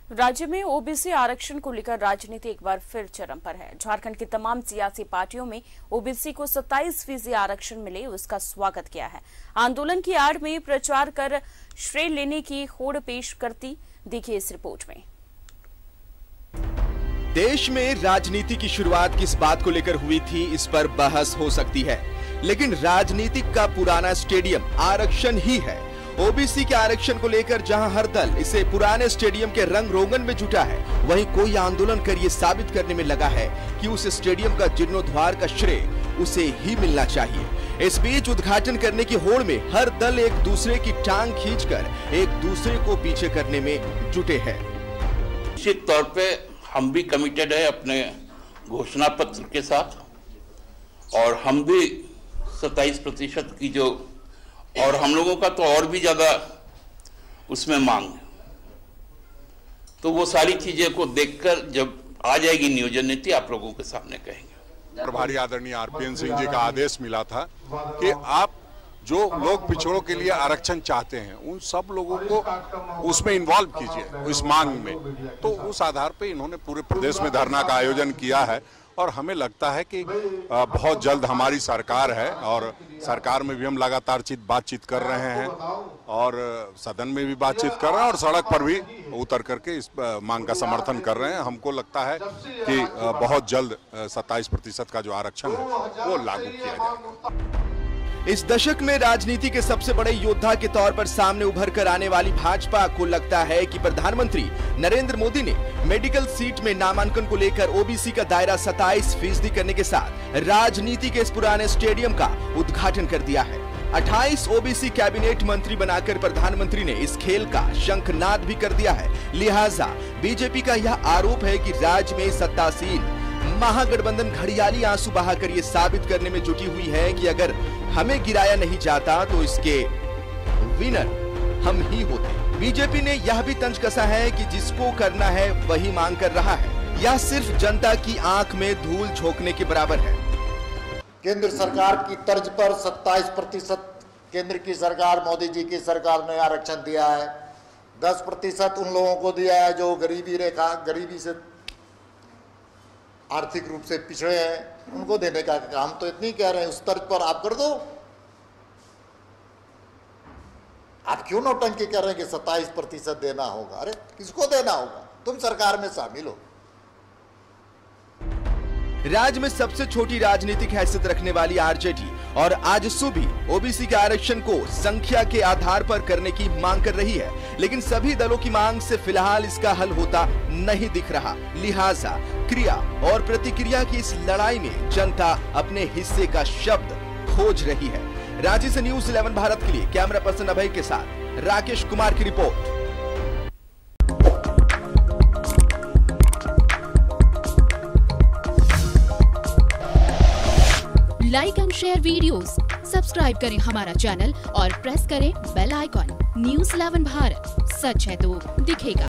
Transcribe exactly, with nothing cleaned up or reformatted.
राज्य में ओबीसी आरक्षण को लेकर राजनीति एक बार फिर चरम पर है। झारखंड की तमाम सियासी पार्टियों में ओबीसी को सत्ताईस फीसदी आरक्षण मिले, उसका स्वागत किया है। आंदोलन की आड़ में प्रचार कर श्रेय लेने की होड़ पेश करती देखिए इस रिपोर्ट में। देश में राजनीति की शुरुआत किस बात को लेकर हुई थी, इस पर बहस हो सकती है, लेकिन राजनीतिक का पुराना स्टेडियम आरक्षण ही है। ओबीसी के आरक्षण को लेकर जहां हर दल इसे पुराने स्टेडियम के रंग रोगन में जुटा है, वहीं कोई आंदोलन कर ये साबित करने में लगा है कि उस स्टेडियम का जीर्णोद्धार का श्रेय उसे ही मिलना चाहिए। इस बीच उद्घाटन करने की होड़ में हर दल एक दूसरे की टांग खींचकर एक दूसरे को पीछे करने में जुटे हैं। निश्चित तौर पे हम भी कमिटेड है अपने घोषणा पत्र के साथ, और हम भी सत्ताईस प्रतिशत की जो, और हम लोगों का तो और भी ज्यादा उसमें मांग है। तो वो सारी चीजें को देखकर जब आ जाएगी नियोजन नीति, आप लोगों के सामने कहेंगे। प्रभारी आदरणीय आरपीएन सिंह जी का आदेश मिला था कि आप जो लोग पिछड़ों के लिए आरक्षण चाहते हैं उन सब लोगों को उसमें इन्वॉल्व कीजिए इस मांग में। तो उस आधार पे इन्होंने पूरे प्रदेश में धरना का आयोजन किया है, और हमें लगता है कि बहुत जल्द हमारी सरकार है, और सरकार में भी हम लगातार बातचीत कर रहे हैं, और सदन में भी बातचीत कर रहे हैं, और सड़क पर भी उतर करके इस मांग का समर्थन कर रहे हैं। हमको लगता है कि बहुत जल्द सत्ताईस प्रतिशत का जो आरक्षण है वो लागू किया जाएगा। इस दशक में राजनीति के सबसे बड़े योद्धा के तौर पर सामने उभर कर आने वाली भाजपा को लगता है कि प्रधानमंत्री नरेंद्र मोदी ने मेडिकल सीट में नामांकन को लेकर ओबीसी का दायरा सत्ताईस फीसदी करने के साथ राजनीति के इस पुराने स्टेडियम का उद्घाटन कर दिया है। अट्ठाईस ओबीसी कैबिनेट मंत्री बनाकर प्रधानमंत्री ने इस खेल का शंखनाद भी कर दिया है। लिहाजा बीजेपी का यह आरोप है कि राज्य में सत्तासीन महागठबंधन घड़ियाली आंसू बहाकर ये साबित करने में जुटी हुई है कि अगर हमें गिराया नहीं जाता तो इसके विनर हम ही होते। बीजेपी ने यह भी तंज कसा है कि जिसको करना है वही मांग कर रहा है। यह सिर्फ जनता की आंख में धूल झोंकने के बराबर है। केंद्र सरकार की तर्ज पर सत्ताईस प्रतिशत केंद्र की सरकार, मोदी जी की सरकार ने आरक्षण दिया है। दस प्रतिशत उन लोगों को दिया है जो गरीबी रेखा गरीबी से आर्थिक रूप से पिछड़े हैं, उनको देने का काम तो इतनी कह रहे हैं। उस तर्ज पर आप कर दो। आप क्यों नौटंकी कर रहे हैं कि सत्ताईस प्रतिशत देना होगा? अरे किसको देना होगा? तुम सरकार में शामिल हो। राज्य में सबसे छोटी राजनीतिक हैसियत रखने वाली आरजेडी और आजसू भी ओबीसी के आरक्षण को संख्या के आधार पर करने की मांग कर रही है, लेकिन सभी दलों की मांग से फिलहाल इसका हल होता नहीं दिख रहा। लिहाजा क्रिया और प्रतिक्रिया की इस लड़ाई में जनता अपने हिस्से का शब्द खोज रही है। रांची से न्यूज़ इलेवन भारत के लिए कैमरा पर्सन अभय के साथ राकेश कुमार की report. Like and share videos, subscribe करें हमारा चैनल और प्रेस करें bell icon. News eleven Bharat, सच है तो दिखेगा।